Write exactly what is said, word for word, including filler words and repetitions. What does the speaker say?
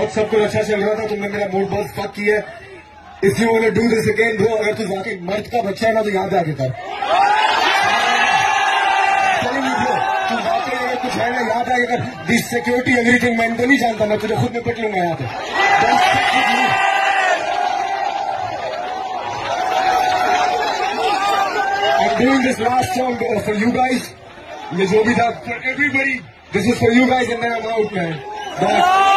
वक्त सब कुछ अच्छा चल रहा था, तुमने मेरा मूड बहुत फक किया है। If you want to do this again bro, अगर तू वाकई मर्द का बच्चा है ना तो यहाँ पे आके कर। चलेंगे ब्रो, तू वाकई अगर कुछ है ना यहाँ पे आके कर। दिस सिक्योरिटी एवरीथिंग, मैं इनको नहीं जानता, मैं तुझे खुद में पिट लूंगा यहाँ पे। I'm doing this last song for you guys. ये जो भी था, for everybody. This is for you guys and then I'm out, man. Bye.